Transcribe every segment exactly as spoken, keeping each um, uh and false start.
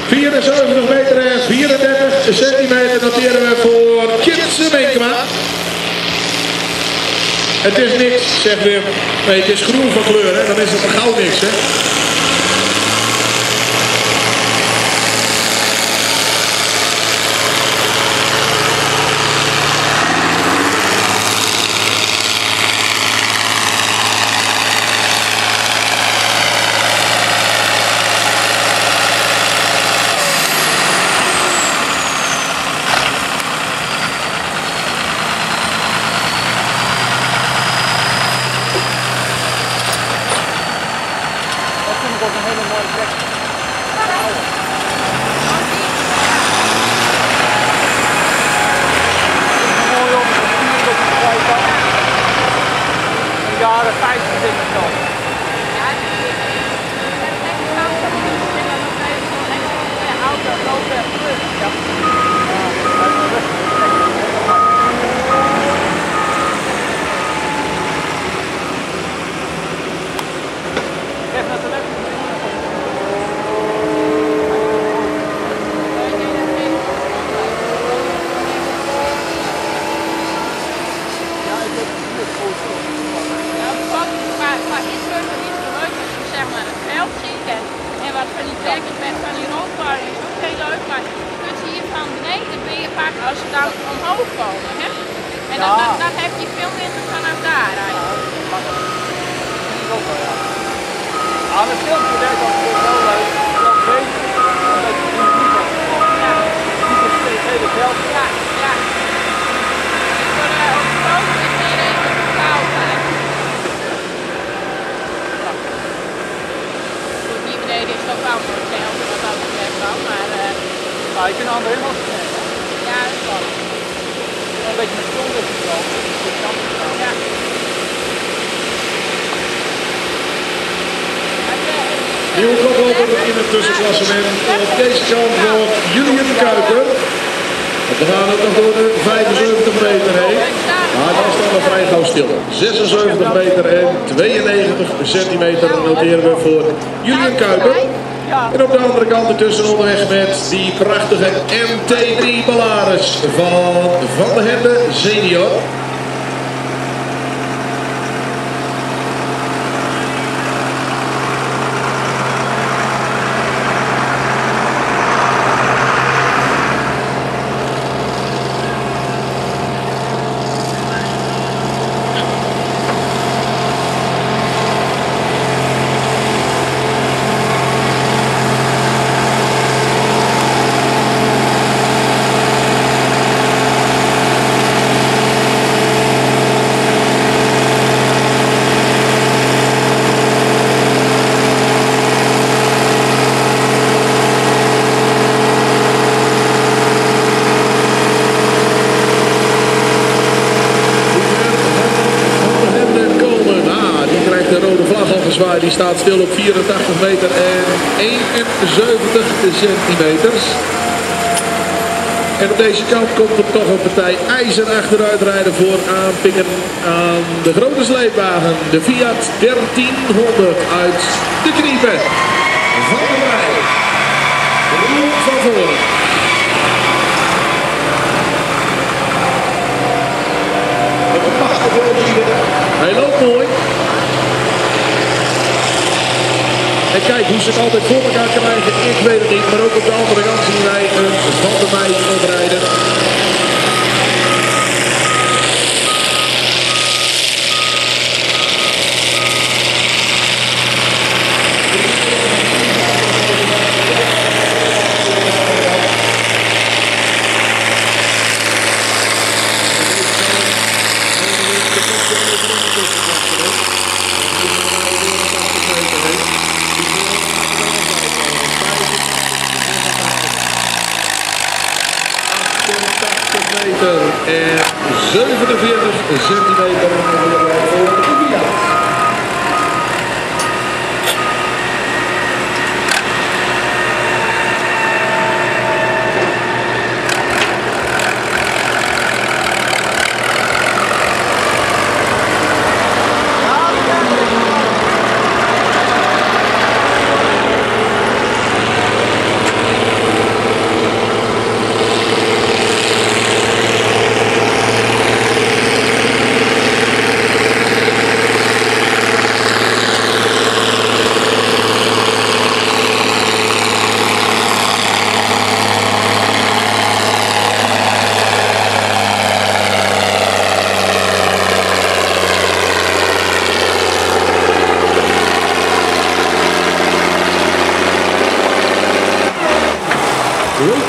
vierenzeventig meter en vierendertig centimeter noteren we voor Tjitse Menkema. Het is niks, zegt Wim. Nee, het is groen van kleur, hè? Dan is het een gauw niks, hè? Dat is een hele mooie plek. Mooi op de vier op de zijkant. In de jaren vijftig denk ik al. Ja, die is echt koud. Ik ben nog even zo'n auto lopen terug. Ja. Even naar de left. Maar iets wordt er niet leuk als je zeg maar het veld ziet en, en wat van die trekkers met van die rondbouw is ook heel leuk, maar je kunt ze hier van beneden ben je pakken als ze dan omhoog komen. Hè? En dan, Ja. dan, dan heb je veel minder vanaf daar eigenlijk. Ja, dat filmpje werkt ook wel leuk, wel beter, omdat je in de niet Ja, het hele veld. ja, ja. Voor de op de foto is meer even koud eigenlijk. Hier beneden is het ook wel voor hetzelfde wat dat betreft wel, maar uh, Ja, je kunt andere helemaal snel. ja, dat is wel. Een beetje met zon is het wel. Ja. Nieuwe koploper in het tussenklassement op deze kant voor Julian Kuiper. We gaan ook nog door de vijfenzeventig meter heen. Maar dan staan we vrij gauw stil. zesenzeventig meter en tweeënnegentig centimeter noteren we voor Julian Kuiper. En op de andere kant ertussen onderweg met die prachtige M T drie Polaris van Van der Hende senior. Die staat stil op vierentachtig meter en eenenzeventig centimeters. En op deze kant komt er toch een partij ijzer achteruit rijden voor aanpikken aan de grote sleepwagen. De Fiat dertienhonderd uit de Kniepen. Van der Wij. Roel van voren. Hij loopt mooi. En kijk hoe ze het altijd voor elkaar krijgen, ik weet het niet. Maar ook op de andere kant zien wij een Van der Wij oprijden. En zevenenveertig centimeter voor de Fiat.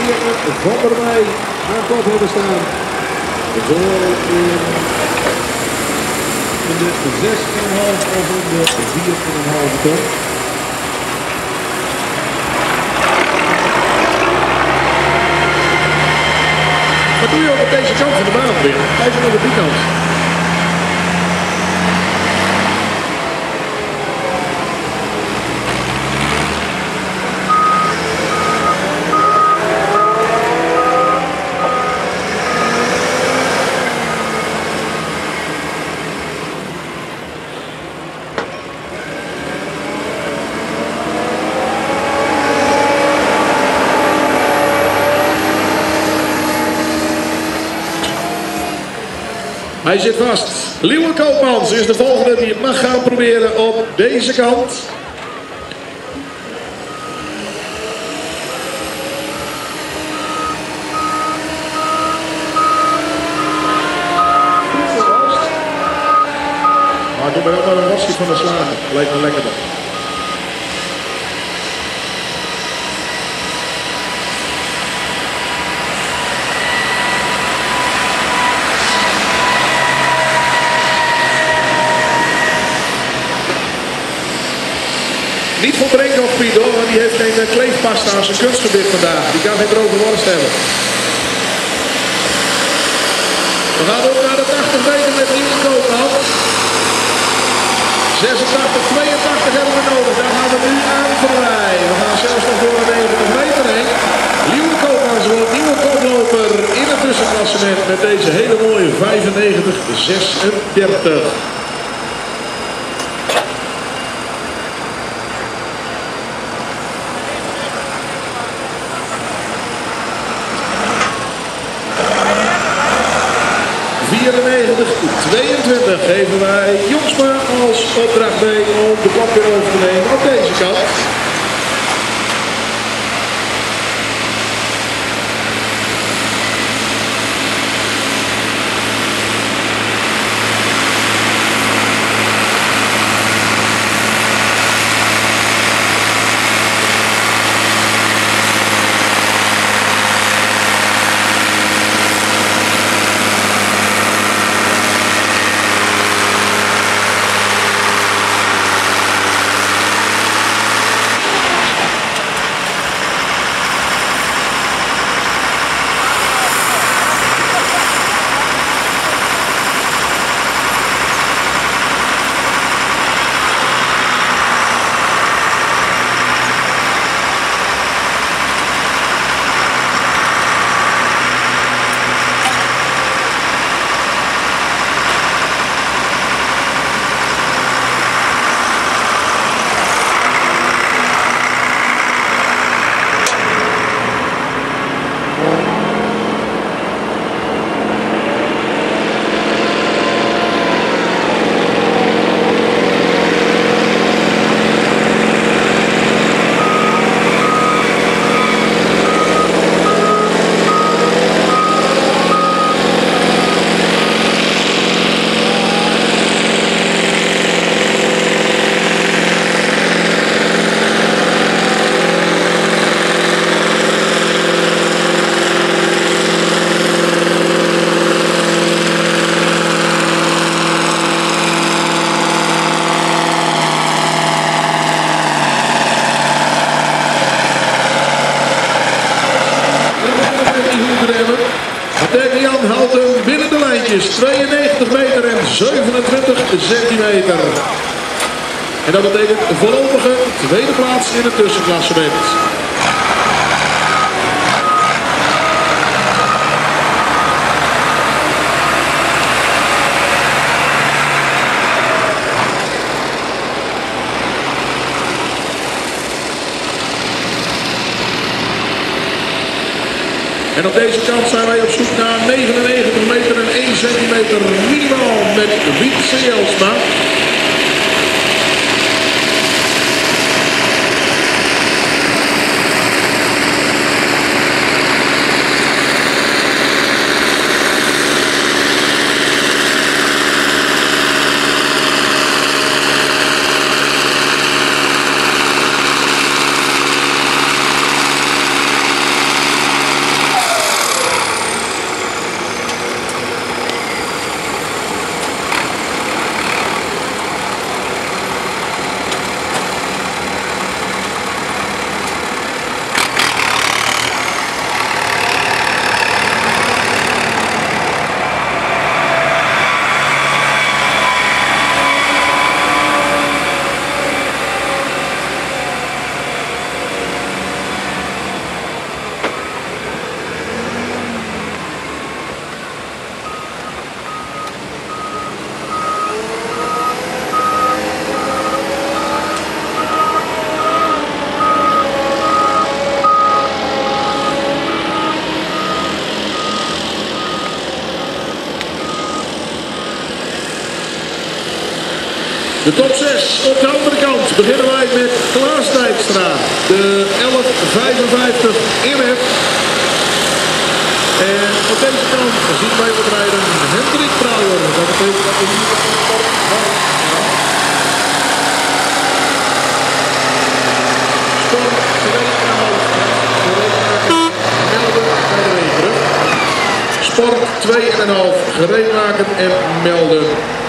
Tierra van der Meij aan kop hebben staan. Voor in, in de zes komma vijf of in de vier komma vijf ton. Wat doe je ook op deze kant van de baan weer? Kijk maar op die kant. Hij zit vast. Liewe Koopmans is de volgende die het mag gaan proberen op deze kant. Maar ik ben ook wel een wasje van de slagen. Lijkt me lekker dan. Niet voor Brenkhoff Piet hoor, want die heeft geen uh, kleefpasta aan zijn kunstgebied vandaag. Die kan geen droge worst hebben. We gaan ook naar de tachtig meter met Nieuwe Koopmans. zesentachtig, tweeëntachtig hebben we nodig. Daar gaan we nu aan voorbij. We gaan zelfs nog door de negentig meter heen. Nieuwe Koopmans wordt nieuwe koploper in het tussenklassement met deze hele mooie vijfennegentig zesendertig. vierennegentig tweeëntwintig geven wij Jongsma als opdracht mee om de kop weer over te nemen op deze kant. Jan houdt hem binnen de lijntjes. tweeënnegentig meter en zevenentwintig centimeter. En dat betekent voorlopige tweede plaats in het tussenklassement. En op deze kant zijn wij op zoek naar negenennegentig meter en één centimeter minimaal met Wietse Jelsma. De top zes op de andere kant beginnen wij met Klaas Dijkstra, de elf vijfenvijftig M F. En op deze kant zien wij oprijden Hendrik Brouwer. Dat betekent dat we hier op de top van Sport twee en een half melden bij de wegeren. Sport twee en een half gereed maken en melden.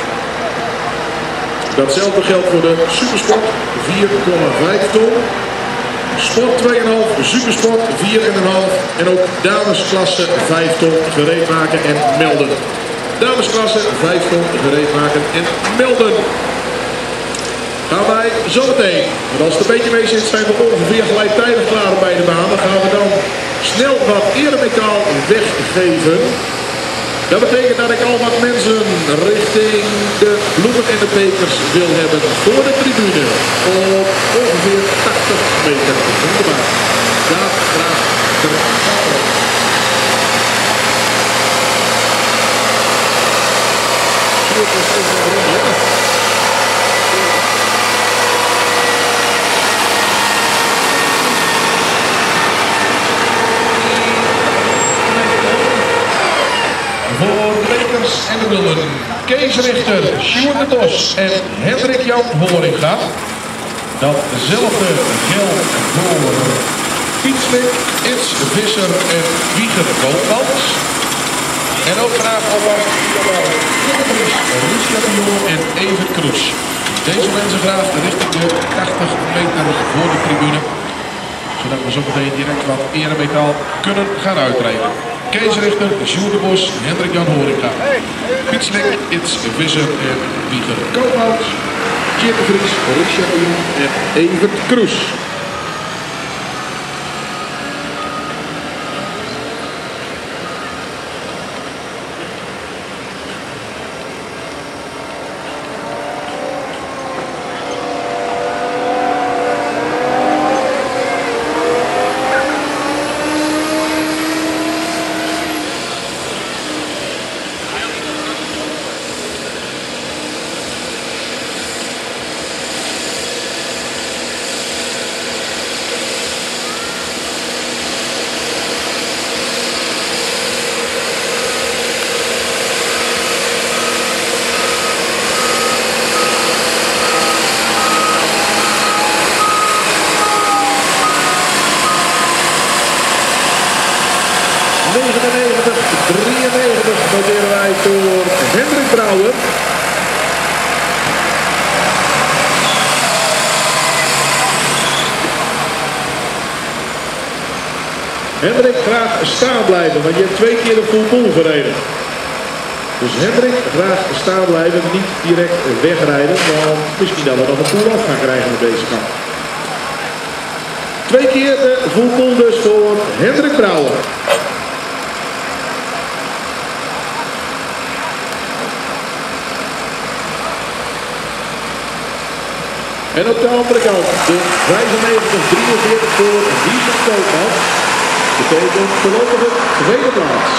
Datzelfde geldt voor de Supersport vier komma vijf ton. Sport twee komma vijf, Supersport vier komma vijf en ook damesklasse vijf ton gereed maken en melden. Damesklasse vijf ton gereed maken en melden. Gaan wij zo meteen, want als het een beetje mee zit zijn we ongeveer gelijktijdig klaar bij de baan. Dan gaan we dan snel wat eredmetaal weggeven. Dat betekent dat ik al wat mensen richting de bloemen en de bekers wil hebben voor de tribune op ongeveer tachtig meter van de baan. Daar graag terug. Voor de bekers en de bloemen, Kees Richter, Sjoerd de Bos en Hendrik Jan Horinga. Datzelfde geldt voor Fietslik, Its Visser en Wieger Koopmans. En ook graag alvast Lucia de Jong en Evert Kroes. Deze mensen graag richting de tachtig meter voor de tribune. Zodat we zo meteen direct wat eremetaal kunnen gaan uitrijden. Kees Richter, Sjoerd de Bos, Hendrik Jan Horinga. Fietslik, Its Visser en Wieger Koopmans. Tjeerd de Vries, Lucia de Jong en Evert Kroes. negenennegentig drieënnegentig noteren wij voor Hendrik Brouwer. Hendrik, graag staan blijven, want je hebt twee keer de full pool gereden. Dus Hendrik, graag staan blijven, niet direct wegrijden, want misschien dat we nog een pool af gaan krijgen met deze kant. Twee keer de full pool dus voor Hendrik Brouwer. En op de andere kant de vijfennegentig drieënveertig voor Wieger Koopmans. Betekent voorlopig de tweede plaats.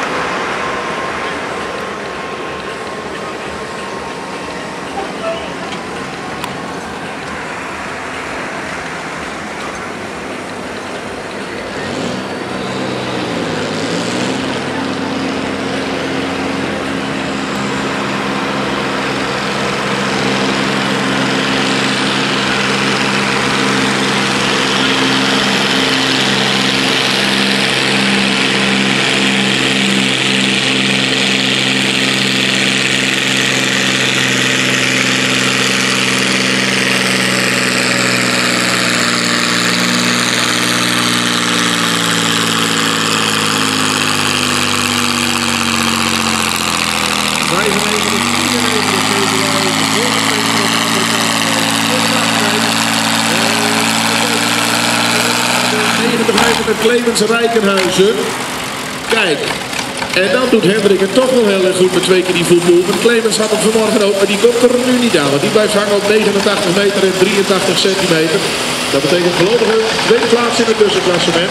Met Clemens Rijkenhuizen. Kijk. En dan doet Hendrik het toch wel heel erg goed met twee keer die voetbal. Want Clemens had hem vanmorgen ook, maar die komt er nu niet aan. Want die blijft hangen op negenentachtig meter en drieëntachtig centimeter. Dat betekent voorlopig een tweede plaats in het tussenklassement.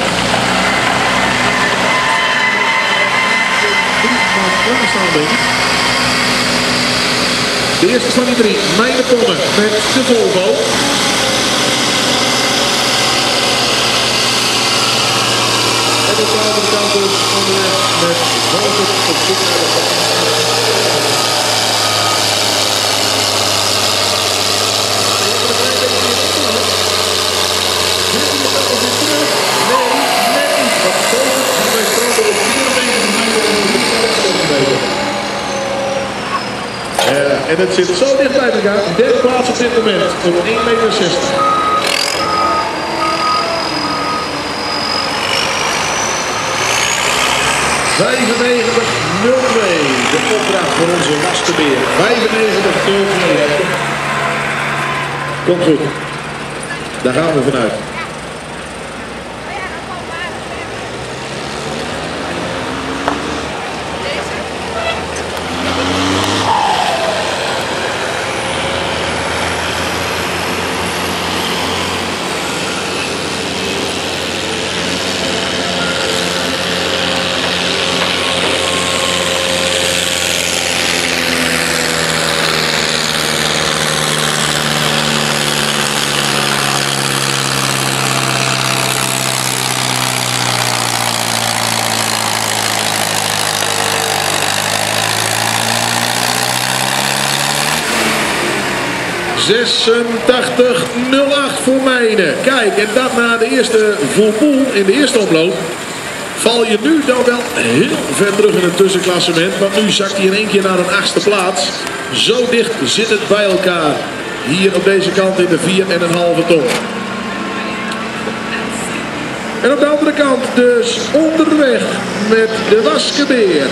De eerste van die drie, Meijerponnen met de Volvo. En de andere kant dus onderweg met Volvo op zoek naar de bal. Uh, en het zit zo dicht bij elkaar. Derde plaats op dit moment op één meter zestig. vijfennegentig nul twee. De opdracht voor onze Waskebeer. vijfennegentig nul twee. Komt goed. Daar gaan we vanuit. zesentachtig nul acht voor Mijnen. Kijk, en dat na de eerste volpoel in de eerste omloop. Val je nu dan wel heel ver terug in het tussenklassement. Want nu zakt hij in één keer naar een achtste plaats. Zo dicht zit het bij elkaar. Hier op deze kant in de vier komma vijf ton. En op de andere kant dus onderweg met de Waskebeer.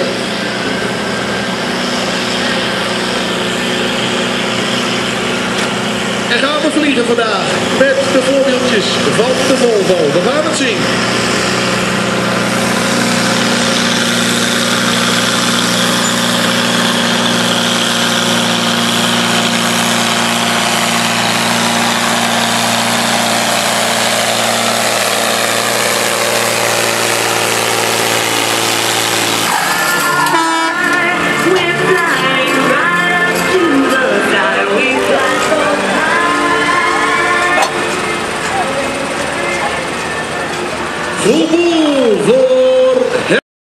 En gaan we vliegen vandaag met de voorbeeldjes van de Volvo. We gaan het zien. Volvo!